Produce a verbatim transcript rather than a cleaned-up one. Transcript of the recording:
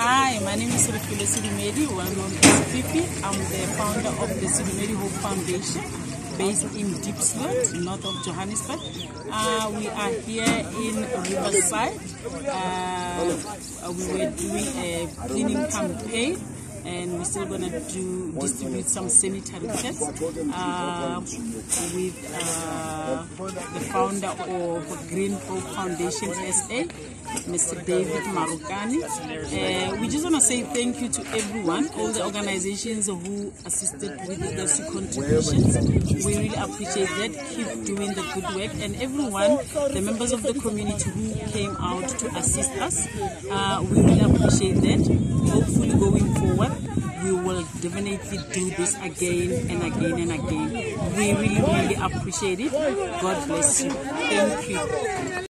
Hi, my name is Rufile Sidumedi, well known as Fifi. I'm the founder of the Sidumedi Hope Foundation, based in Diepsloot, north of Johannesburg. Uh, we are here in Riverside. Uh, we were doing a cleaning campaign, and we're still going to do distribute some sanitary pads uh, with uh, the founder of Green Hope Foundation S A, Mister David Marukani. Uh, we just want to say thank you to everyone, all the organizations who assisted with the contributions. We really appreciate that. Keep doing the good work, and everyone, the members of the community who came out to assist us, uh, we really appreciate that. Hopefully going forward, we will definitely do this again and again and again. We really, really appreciate it. God bless you. Thank you.